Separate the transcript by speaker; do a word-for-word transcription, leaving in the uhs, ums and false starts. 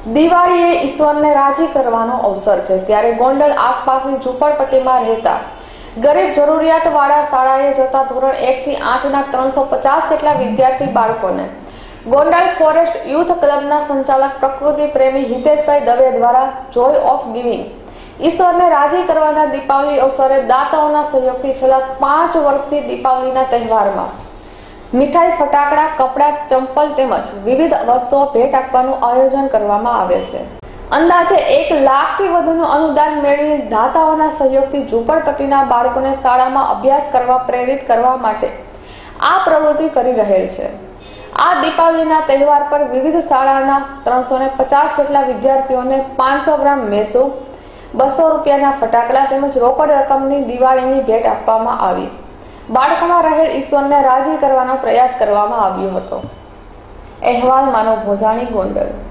Speaker 1: દિવાળી એ ઈશ્વરને રાજી કરવાનો અવસર છે, ત્યારે ગોંડલ આસપાસની ઝૂંપડપટ્ટીમાં રહેતા ગરીબ જરૂરિયાતવાળા શાળાએ જતા ધોરણ એક થી આઠ ના ત્રણસો પચાસ જેટલા વિદ્યાર્થી બાળકોને ગોંડલ ફોરેસ્ટ યુથ ક્લબના સંચાલક પ્રકૃતિ પ્રેમી હિતેશભાઈ દવે દ્વારા જોય ઓફ ગિવિંગ ઈશ્વરને રાજી કરવાના દીપાવલી અવસરે દાતાઓના સહયોગથી છેલ્લા પાંચ વર્ષથી દીપાવલીના તહેવારમાં મીઠાઈ, ફટાકડા, કપડાં, ચંપલ તેમજ વિવિધ વસ્તુઓ ભેટ આપવાનું આયોજન કરવામાં આવે છે। અંદાજે એક લાખથી વધુનું અનુદાન મેળવી દાતાઓના સહયોગથી ઝૂંપડપટ્ટીના બાળકોને શાળામાં અભ્યાસ કરવા પ્રેરિત કરવા માટે આ પ્રવૃત્તિ કરી રહેલ છે। આ દીપાવલીના તહેવાર પર વિવિધ શાળાના ત્રણસો ને પચાસ જેટલા વિદ્યાર્થીઓને પાંચસો ગ્રામ મેસુ, બસો રૂપિયાના ફટાકડા તેમજ રોકડ રકમની દિવાળીની ભેટ આપવામાં આવી। બાળકોમાં રહેલ ઈશ્વરને રાજી કરવાનો પ્રયાસ કરવામાં આવ્યો હતો। અહેવાલ માનવ ભોજાણી, ગોંડલ।